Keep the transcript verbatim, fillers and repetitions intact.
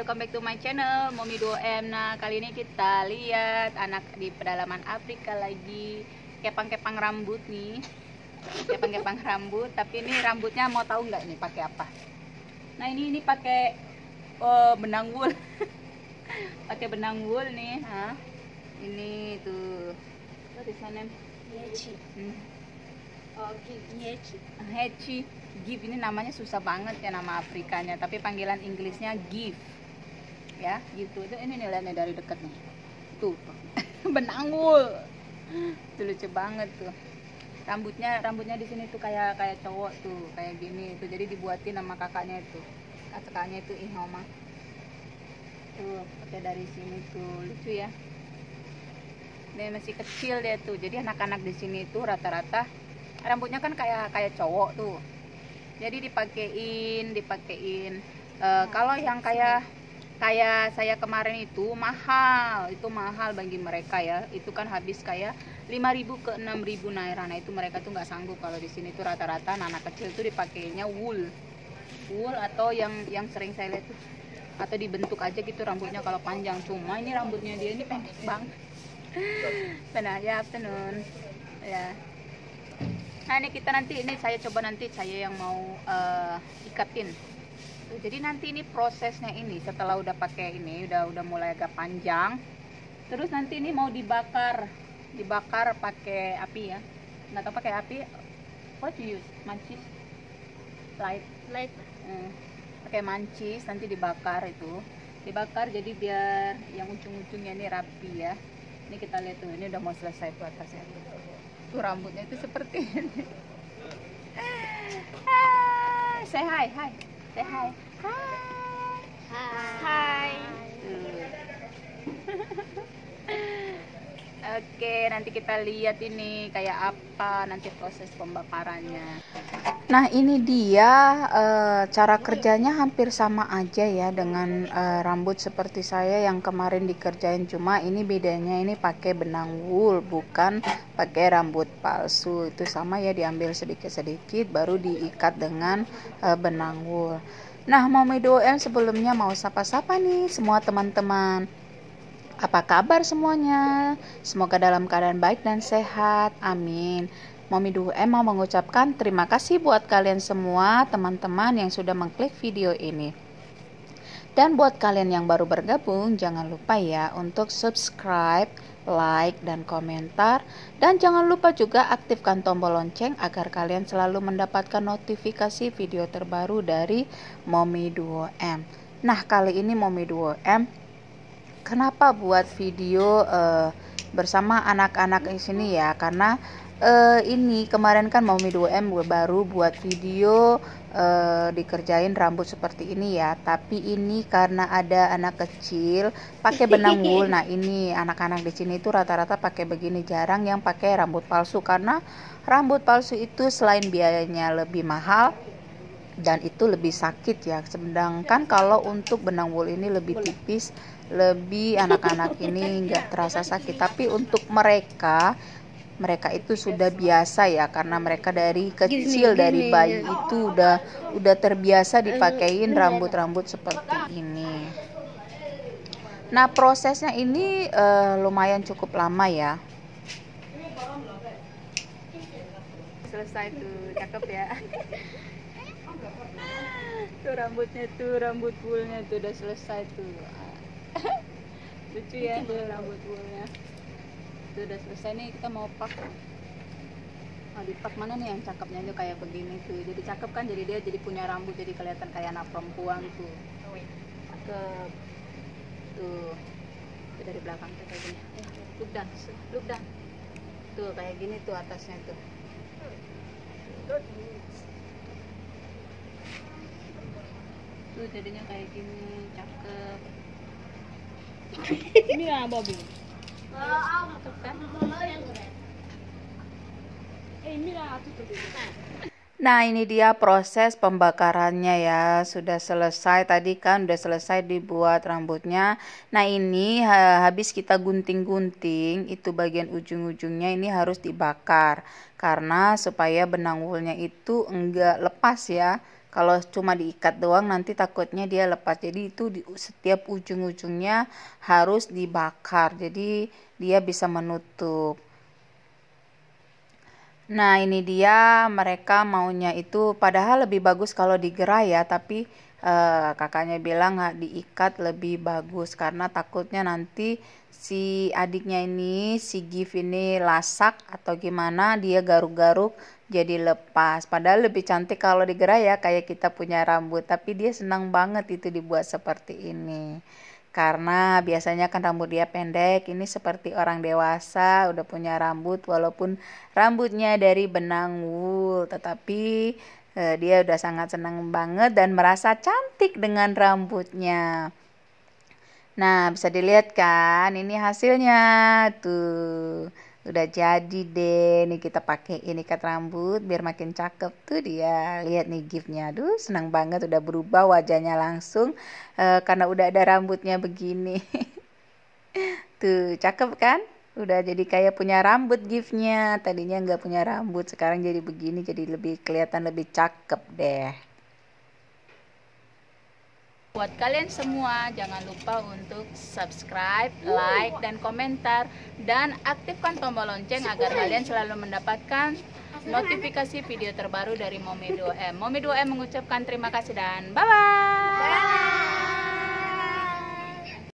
welcome back to my channel Mommy Duo M. Nah, kali ini kita lihat anak di pedalaman Afrika lagi kepang-kepang rambut nih. Kepang-kepang rambut, tapi ini rambutnya mau tahu nggak nih pakai apa? Nah, ini ini pakai oh, benang wool. Pakai benang wool nih, ha. Ini tuh. What is her name? Hechi. Hmm. Oh, Hechi. Hechi. Give ini namanya susah banget ya nama Afrikanya, tapi panggilan Inggrisnya give. Ya, gitu. Itu ini nih lihatnya dari dekat nih. Tuh. Benang wool. Tuh lucu banget tuh. Rambutnya rambutnya di sini tuh kayak kayak cowok tuh, kayak gini tuh. Jadi dibuatin sama kakaknya itu. Kakaknya itu Ihoma. Tuh, pakai dari sini tuh. Lucu ya. Dia masih kecil dia tuh. Jadi anak-anak di sini tuh rata-rata rambutnya kan kayak kayak cowok tuh. Jadi dipakein, dipakein. Uh, kalau yang kayak kayak saya kemarin itu mahal, itu mahal bagi mereka ya. Itu kan habis kayak lima ribu ke enam ribu naira. Nah, itu mereka tuh nggak sanggup. Kalau di sini tuh rata-rata anak kecil tuh dipakainya wool. Wool atau yang yang sering saya lihat tuh atau dibentuk aja gitu rambutnya kalau panjang. Cuma ini rambutnya dia ini pendek banget. Benar ya, afternoon. Ya. Nah, ini kita nanti ini saya coba nanti saya yang mau uh, ikatin. Tuh, jadi nanti ini prosesnya ini setelah udah pakai ini udah udah mulai agak panjang. Terus nanti ini mau dibakar, dibakar pakai api ya. Nggak tahu pakai api. What you use? Mancis, light, Light. hmm. Pakai mancis nanti dibakar itu. Dibakar jadi biar yang ujung-ujungnya ini rapi ya. Ini kita lihat tuh ini udah mau selesai tuh atasnya. Tuh rambutnya itu seperti ini. Ah, say hi, hi, say hi, hi, Hai. Oke, nanti kita lihat ini kayak apa nanti proses pembakarannya. Nah, ini dia e, cara kerjanya hampir sama aja ya dengan e, rambut seperti saya yang kemarin dikerjain, cuma ini bedanya ini pakai benang wool bukan pakai rambut palsu. Itu sama ya, diambil sedikit-sedikit baru diikat dengan e, benang wool. Nah, Mommy Duo M sebelumnya mau sapa-sapa nih semua teman-teman. Apa kabar semuanya? Semoga dalam keadaan baik dan sehat. Amin. Mommy Duo M mau mengucapkan terima kasih buat kalian semua teman-teman yang sudah mengklik video ini. Dan buat kalian yang baru bergabung, jangan lupa ya untuk subscribe, like, dan komentar. Dan jangan lupa juga aktifkan tombol lonceng agar kalian selalu mendapatkan notifikasi video terbaru dari Mommy Duo M. Nah, kali ini Mommy Duo M kenapa buat video uh, bersama anak-anak di sini ya? Karena uh, ini kemarin kan Mommy Duo M baru buat video uh, dikerjain rambut seperti ini ya. Tapi ini karena ada anak kecil pakai benang wool. Nah, ini anak-anak di sini itu rata-rata pakai begini, jarang yang pakai rambut palsu karena rambut palsu itu selain biayanya lebih mahal dan itu lebih sakit ya. Sedangkan kalau untuk benang wool ini lebih tipis, lebih anak-anak ini nggak terasa sakit. Tapi untuk mereka mereka itu sudah biasa ya, karena mereka dari kecil dari bayi itu udah udah terbiasa dipakein rambut-rambut seperti ini. Nah, prosesnya ini uh, lumayan cukup lama ya. Selesai tuh, cakep ya. Tuh rambutnya tuh, rambut woolnya tuh udah selesai tuh. Lucu ya tuh rambut woolnya. Tuh udah selesai nih, kita mau pak. Nah, di pak mana nih yang cakepnya tuh kayak begini tuh. Jadi cakep kan, jadi dia jadi punya rambut, jadi kelihatan kayak anak perempuan tuh. Cakep. Tuh. Tuh dari belakang tuh kayak gini. Eh, look down, look down. Tuh kayak gini tuh atasnya tuh. Tuh jadinya kayak gini, cakep. Ini lah Bobby. Cakep kan? Nah, ini dia proses pembakarannya ya. Sudah selesai tadi kan, udah selesai dibuat rambutnya. Nah, ini habis kita gunting-gunting, itu bagian ujung-ujungnya ini harus dibakar. Karena supaya benang woolnya itu enggak lepas ya. Kalau cuma diikat doang nanti takutnya dia lepas. Jadi itu di setiap ujung-ujungnya harus dibakar. Jadi dia bisa menutup. Nah, ini dia mereka maunya itu, padahal lebih bagus kalau digerai ya, tapi eh, kakaknya bilang nggak diikat lebih bagus karena takutnya nanti si adiknya ini, si Gift ini lasak atau gimana, dia garuk-garuk jadi lepas. Padahal lebih cantik kalau digerai ya, kayak kita punya rambut, tapi dia senang banget itu dibuat seperti ini. Karena biasanya kan rambut dia pendek, ini seperti orang dewasa udah punya rambut walaupun rambutnya dari benang wool, tetapi eh, dia udah sangat senang banget dan merasa cantik dengan rambutnya. Nah, bisa dilihat kan, ini hasilnya tuh. Udah jadi deh, nih kita pakai ini ikat rambut biar makin cakep tuh dia. Lihat nih giftnya, aduh senang banget udah berubah wajahnya langsung eh, karena udah ada rambutnya begini. Tuh cakep kan? Udah jadi kayak punya rambut giftnya. Tadinya nggak punya rambut, sekarang jadi begini, jadi lebih kelihatan lebih cakep deh. Buat kalian semua, jangan lupa untuk subscribe, like, dan komentar, dan aktifkan tombol lonceng agar kalian selalu mendapatkan notifikasi video terbaru dari Mommy dua M. Mommy dua M mengucapkan terima kasih dan bye-bye.